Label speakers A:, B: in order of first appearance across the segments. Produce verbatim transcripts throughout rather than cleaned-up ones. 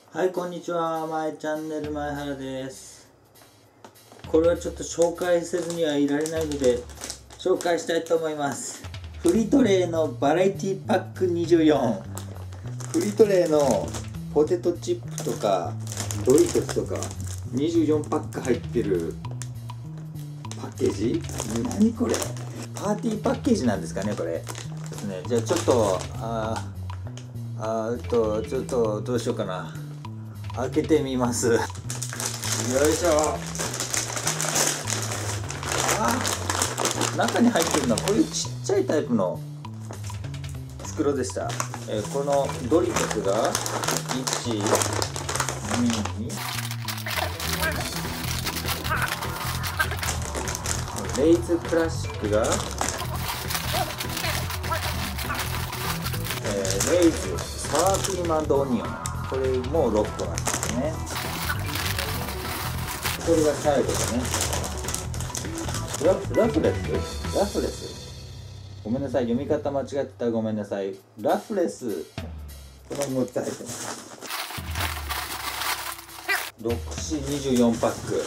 A: はい、こんにちは。まえチャンネル前原です。これはちょっと紹介せずにはいられないので紹介したいと思います。フリトレーのバラエティパックにじゅうよん。フリトレーのポテトチップとかドリトスとかにじゅうよんパック入ってるパッケージ。何これ、パーティーパッケージなんですかね、これですね。じゃあちょっとあーあーっとちょっとどうしようかな、開けてみます。よいしょ。あー、中に入ってるのはこういうちっちゃいタイプの袋でした。えー、このドリトスがいち、に、レイズクラシックが、えー、レイズサワークリーム&オニオン、これもろっこなんですね。これが最後だね。ララフレスラフレスごめんなさい、読み方間違ってたらごめんなさい。ラフレス、このむっつ入ってます。ろく、よん、にじゅうよんパック。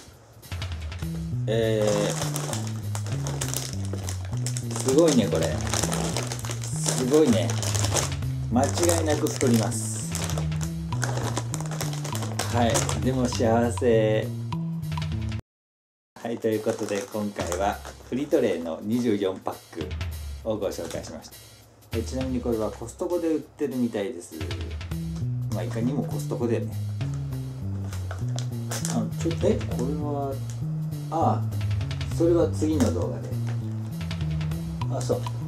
A: えー、すごいね、これすごいね。間違いなく太ります。はい、でも幸せ。はい、ということで今回はフリトレーのにじゅうよんパックをご紹介しました。えちなみにこれはコストコで売ってるみたいです。まあいかにもコストコだよね。あのちょえこれはああそれは次の動画で。あそう